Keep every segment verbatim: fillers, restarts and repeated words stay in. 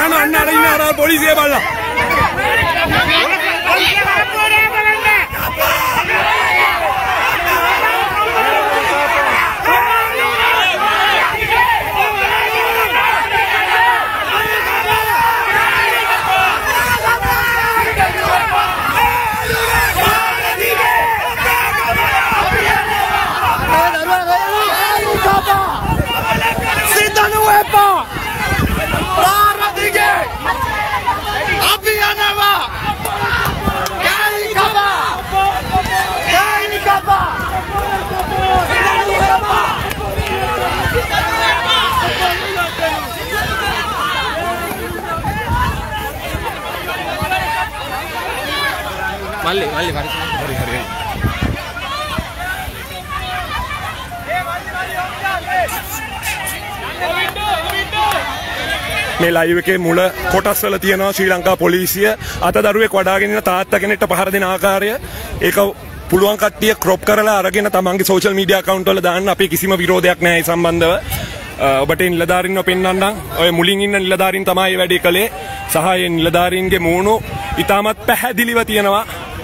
යනවා අන්න අර ඉන්න අර පොලිසිය බලලා. Mali, mali, mali, hari hari. මේ ලයිව් එකේ මුල කොටස් වල තියෙනවා ශ්‍රී ලංකා පොලිසිය අත දරුවෙක් වඩාගෙන ඉන්න තාත්තා කෙනෙක්ට පහර දෙන ආකාරය. ඒක පුළුවන් කට්ටිය ක්‍රොප් කරලා අරගෙන තමන්ගේ සෝෂල් මීඩියා account වල දාන්න. අපි කිසිම විරෝධයක් නැහැ ඒ සම්බන්ධව. ඔබට නිලධාරීන්ව පෙන්වන්නම්. ඔය මුලින් ඉන්න නිලධාරීන් තමයි මේ වැඩේ කළේ. සහ මේ නිලධාරීන්ගේ මූණු ඉතාමත් පැහැදිලිව තියෙනවා.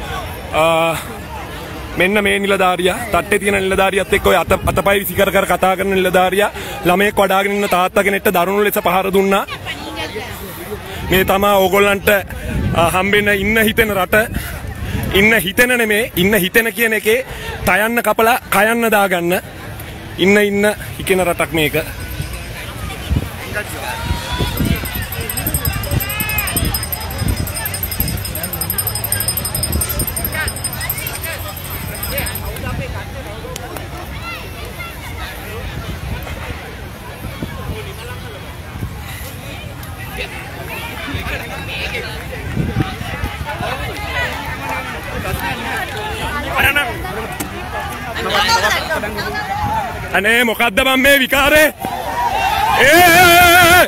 මෙන්න මේ නිලධාරියා තට්ටේ තියෙන නිලධාරියත් එක්ක ඔය අත අතපය විසි කර කර කතා කරන නිලධාරියා ළමයෙක් වඩාගෙන ඉන්න තාත්තා කෙනෙක්ට දරුණු ලෙස පහර දුන්නා. මේ තමයි ඕගොල්ලන්ට හම්බෙන්න ඉන්න හිතෙන රට. ඉන්න හිතෙන නෙමේ ඉන්න හිතෙන කියන එකේ තයන්න කපලා කයන්න දාගන්න ඉන්න ඉන්න හිකෙන රටක් මේක. අනේ මොකද්ද මම මේ විකාරේ? ඒ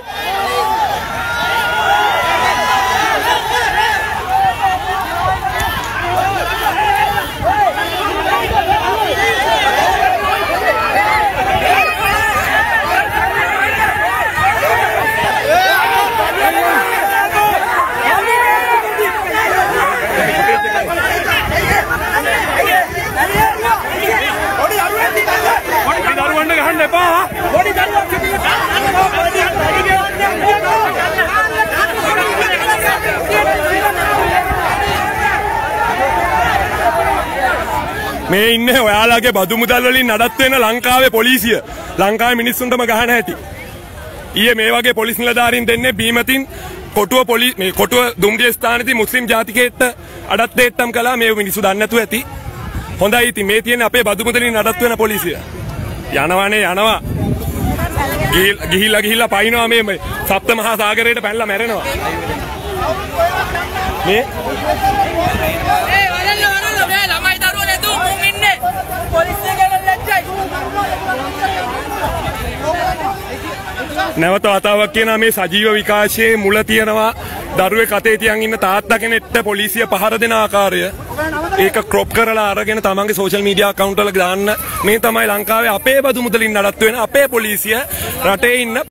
මේ ඉන්නේ ඔයාලගේ බදු මුදල් වලින් නඩත්තු වෙන ලංකාවේ පොලිසිය. ලංකාවේ මිනිස්සුන්ටම ගහන හැටි. ඊයේ මේ වගේ පොලිස් නිලධාරීන් දෙන්නේ බීමතින් කොටුව පොලිස් මේ කොටුව දුම්රිය ස්ථානයේදී මුස්ලිම් ජාතිකයෙක්ට අඩත්තේට්ටම් කළා. මේ මිනිස්සු දන්නේ නැතුව ඇති. හොඳයි ඉතින් මේ තියෙන අපේ බදු මුදලින් නඩත්තු වෙන පොලිසිය. යනවානේ යනවා. ගිහිල්ලා ගිහිල්ලා පයින්නවා මේ සප්ත මහා සාගරයට පැනලා මැරෙනවා. මේ ඒ වලල්ල වලල්ල මේ ළමයි දරුවෝ නේද උන් ඉන්නේ පොලිසිය ගැන ලැජ්ජයි. නැවත වතාවක් කියනවා මේ සජීව විකාශයේ මුල තියෙනවා දරුවෙක් අතේ තියන් ඉන්න තාත්තා කෙනෙක්ට පොලිසිය පහර දෙන ආකාරය. ඒක ක්‍රොප් කරලා අරගෙන තමන්ගේ සෝෂල් මීඩියා account වල දාන්න. මේ තමයි ලංකාවේ අපේ බදු මුදලින් නඩත්තු වෙන අපේ පොලිසිය රටේ ඉන්න